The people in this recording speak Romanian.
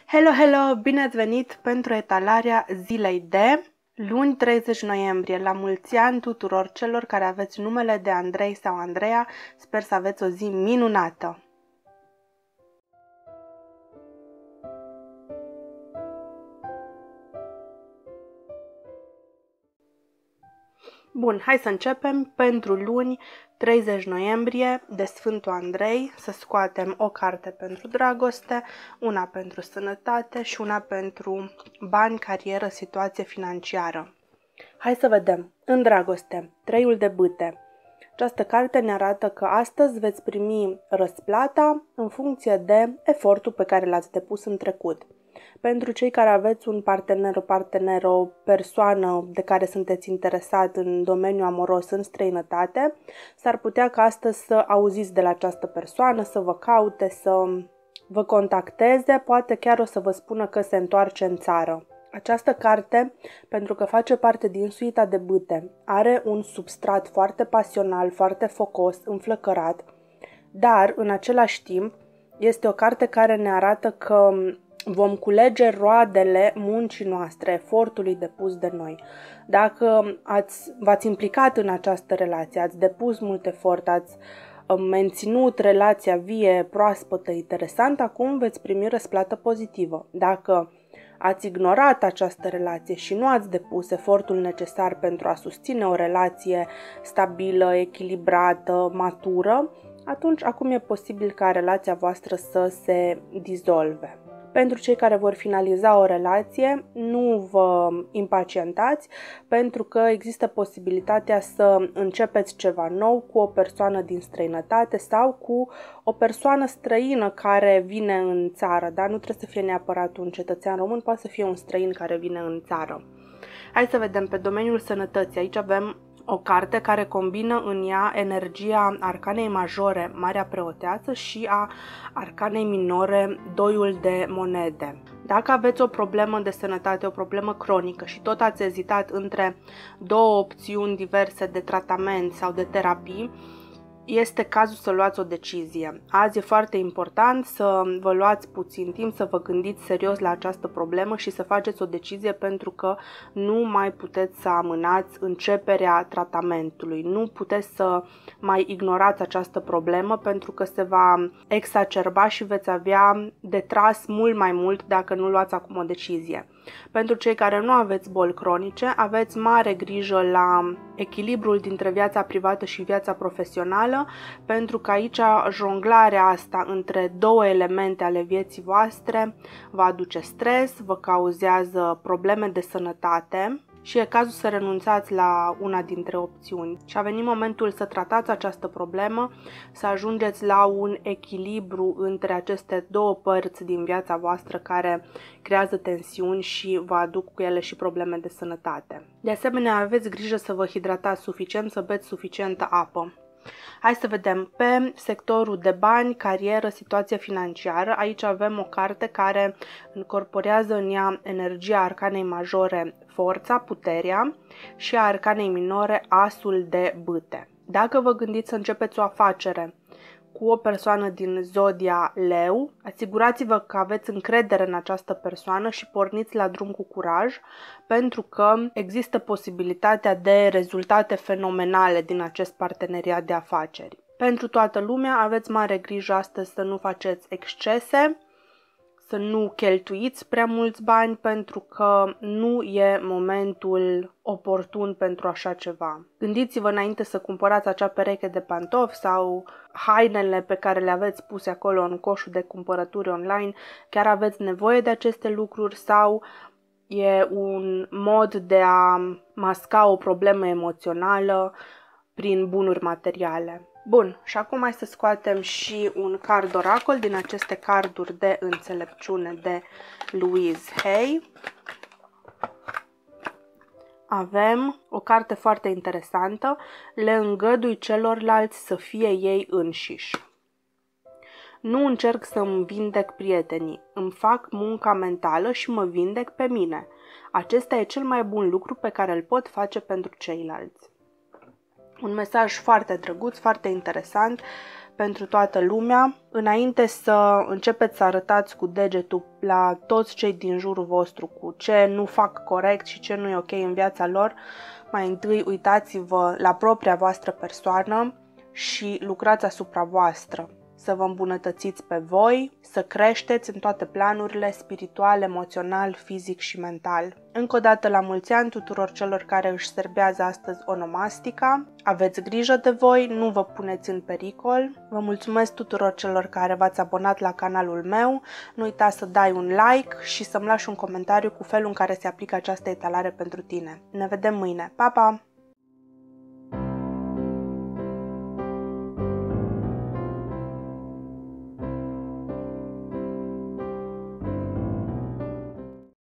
Hello, hello! Bine ați venit pentru etalarea zilei de luni 30 noiembrie. La mulți ani tuturor celor care aveți numele de Andrei sau Andreea. Sper să aveți o zi minunată! Bun, hai să începem. Pentru luni 30 noiembrie de Sfântul Andrei să scoatem o carte pentru dragoste, una pentru sănătate și una pentru bani, carieră, situație financiară. Hai să vedem. În dragoste, treiul de bâte. Această carte ne arată că astăzi veți primi răsplata în funcție de efortul pe care l-ați depus în trecut. Pentru cei care aveți un partener, o parteneră, o persoană de care sunteți interesat în domeniul amoros în străinătate, s-ar putea ca astăzi să auziți de la această persoană, să vă caute, să vă contacteze, poate chiar o să vă spună că se întoarce în țară. Această carte, pentru că face parte din suita de bâte, are un substrat foarte pasional, foarte focos, înflăcărat, dar în același timp este o carte care ne arată că vom culege roadele muncii noastre, efortului depus de noi. Dacă v-ați implicat în această relație, ați depus mult efort, ați menținut relația vie, proaspătă, interesantă, acum veți primi răsplată pozitivă. Dacă ați ignorat această relație și nu ați depus efortul necesar pentru a susține o relație stabilă, echilibrată, matură, atunci acum e posibil ca relația voastră să se dizolve. Pentru cei care vor finaliza o relație, nu vă impacientați, pentru că există posibilitatea să începeți ceva nou cu o persoană din străinătate sau cu o persoană străină care vine în țară, dar nu trebuie să fie neapărat un cetățean român, poate să fie un străin care vine în țară. Hai să vedem pe domeniul sănătății. Aici avem o carte care combină în ea energia arcanei majore, Marea Preoteasă, și a arcanei minore, Doiul de monede. Dacă aveți o problemă de sănătate, o problemă cronică și tot ați ezitat între două opțiuni diverse de tratament sau de terapii, este cazul să luați o decizie. Azi e foarte important să vă luați puțin timp, să vă gândiți serios la această problemă și să faceți o decizie, pentru că nu mai puteți să amânați începerea tratamentului. Nu puteți să mai ignorați această problemă, pentru că se va exacerba și veți avea de tras mult mai mult dacă nu luați acum o decizie. Pentru cei care nu aveți boli cronice, aveți mare grijă la echilibrul dintre viața privată și viața profesională, pentru că aici jonglarea asta între două elemente ale vieții voastre vă aduce stres, vă cauzează probleme de sănătate și e cazul să renunțați la una dintre opțiuni. Și a venit momentul să tratați această problemă, să ajungeți la un echilibru între aceste două părți din viața voastră care creează tensiuni și vă aduc cu ele și probleme de sănătate. De asemenea, aveți grijă să vă hidratați suficient, să beți suficientă apă. Hai să vedem pe sectorul de bani, carieră, situație financiară. Aici avem o carte care încorporează în ea energia arcanei majore, forța, puterea, și a arcanei minore, asul de bâte. Dacă vă gândiți să începeți o afacere cu o persoană din zodia Leu, asigurați-vă că aveți încredere în această persoană și porniți la drum cu curaj, pentru că există posibilitatea de rezultate fenomenale din acest parteneriat de afaceri. Pentru toată lumea aveți mare grijă astăzi să nu faceți excese, să nu cheltuiți prea mulți bani, pentru că nu e momentul oportun pentru așa ceva. Gândiți-vă înainte să cumpărați acea pereche de pantofi sau hainele pe care le aveți puse acolo în coșul de cumpărături online. Chiar aveți nevoie de aceste lucruri sau e un mod de a masca o problemă emoțională prin bunuri materiale? Bun, și acum hai să scoatem și un card oracol din aceste carduri de înțelepciune de Louise Hay. Avem o carte foarte interesantă, le îngădui celorlalți să fie ei înșiși. Nu încerc să îmi vindec prietenii, îmi fac munca mentală și mă vindec pe mine. Acesta e cel mai bun lucru pe care îl pot face pentru ceilalți. Un mesaj foarte drăguț, foarte interesant, pentru toată lumea. Înainte să începeți să arătați cu degetul la toți cei din jurul vostru cu ce nu fac corect și ce nu e ok în viața lor, mai întâi uitați-vă la propria voastră persoană și lucrați asupra voastră. Să vă îmbunătățiți pe voi, să creșteți în toate planurile spiritual, emoțional, fizic și mental. Încă o dată la mulți ani tuturor celor care își serbează astăzi onomastica. Aveți grijă de voi, nu vă puneți în pericol. Vă mulțumesc tuturor celor care v-ați abonat la canalul meu. Nu uita să dai un like și să-mi lași un comentariu cu felul în care se aplică această etalare pentru tine. Ne vedem mâine. Pa, pa!